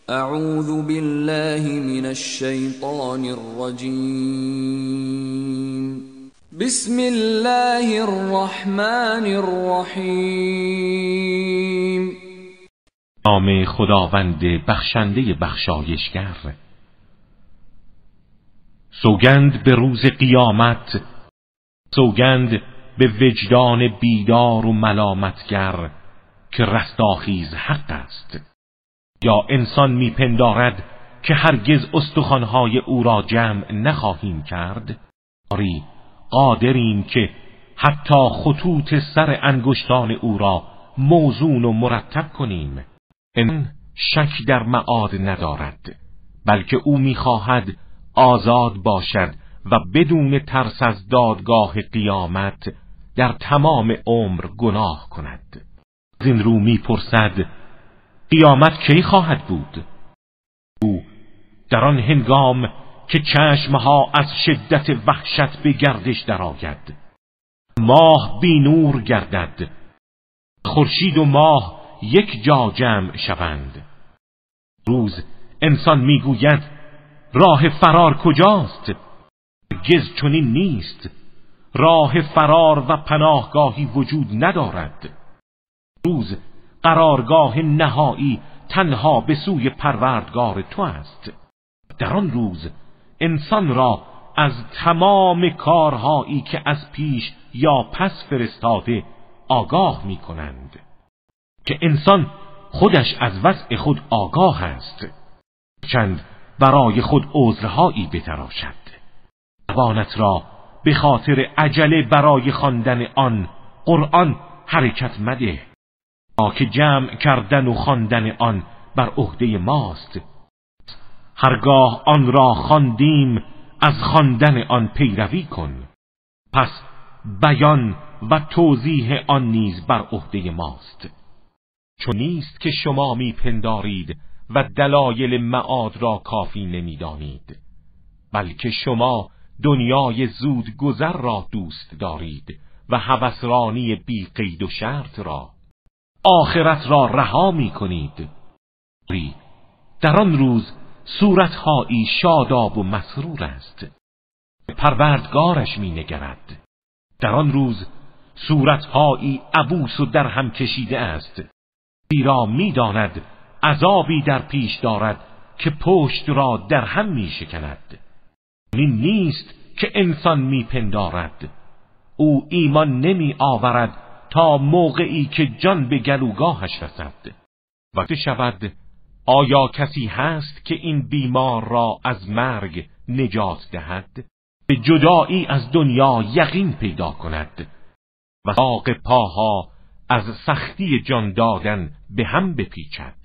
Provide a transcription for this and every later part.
اعوذ بالله من الشیطان الرجیم. بسم الله الرحمن الرحیم. نام خداوند بخشنده بخشایشگر. سوگند به روز قیامت، سوگند به وجدان بیدار و ملامتگر که رستاخیز حق است. یا انسان میپندارد که هرگز استخوانهای او را جمع نخواهیم کرد؟ آری قادریم که حتی خطوط سر انگشتان او را موزون و مرتب کنیم. این شک در معاد ندارد، بلکه او میخواهد آزاد باشد و بدون ترس از دادگاه قیامت در تمام عمر گناه کند. از این رو میپرسد قیامت کی خواهد بود؟ او در آن هنگام که چشمها از شدت وحشت به گردش درآید، ماه بی نور گردد، خورشید و ماه یک جا جمع شوند. روز انسان میگوید راه فرار کجاست؟ هرگز چنین نیست. راه فرار و پناهگاهی وجود ندارد. روز قرارگاه نهایی تنها به سوی پروردگار تو است. در آن روز انسان را از تمام کارهایی که از پیش یا پس فرستاده آگاه می کنند که انسان خودش از وضع خود آگاه است، چند برای خود عذرهایی بتراشد. زبانت را به خاطر عجله برای خواندن آن قرآن حرکت مده، تا که جمع کردن و خواندن آن بر عهده ماست. هرگاه آن را خواندیم از خواندن آن پیروی کن، پس بیان و توضیح آن نیز بر عهده ماست. چون نیست که شما میپندارید و دلایل معاد را کافی نمیدانید، بلکه شما دنیای زود گذر را دوست دارید و هوسرانی بی قید و شرط را. آخرت را رها می کنید. در آن روز صورتهایی شاداب و مسرور است، پروردگارش می نگرد. در آن روز صورتهایی عبوس و در هم کشیده است، زیرا می داند عذابی در پیش دارد که پشت را در هم می شکند. این نیست که انسان می پندارد. او ایمان نمی آورد تا موقعی که جان به گلوگاهش رسد. وقتی شود آیا کسی هست که این بیمار را از مرگ نجات دهد؟ به جدایی از دنیا یقین پیدا کند و ساق پاها از سختی جان دادن به هم بپیچد.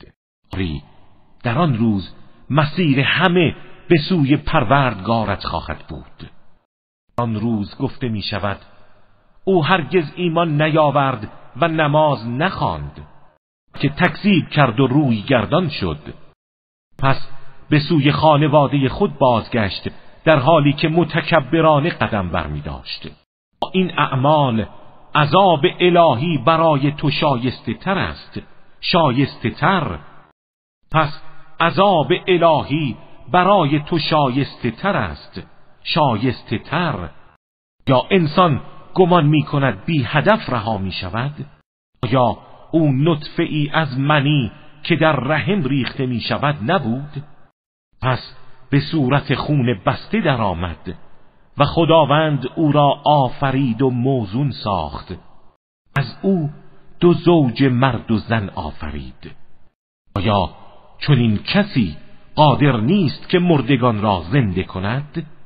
در آن روز مسیر همه به سوی پروردگارت خواهد بود. آن روز گفته می شود او هرگز ایمان نیاورد و نماز نخواند، که تکذیب کرد و روی گردان شد. پس به سوی خانواده خود بازگشت در حالی که متکبرانه قدم برمی داشت. این اعمال عذاب الهی برای تو شایسته تر است، شایسته تر. پس عذاب الهی برای تو شایسته تر است، شایسته تر. یا انسان گمان می کند بی هدف رها می شود؟ یا او نطفه ای از منی که در رحم ریخته می شود نبود؟ پس به صورت خون بسته در آمد و خداوند او را آفرید و موزون ساخت. از او 2 زوج مرد و زن آفرید. آیا چنین کسی قادر نیست که مردگان را زنده کند؟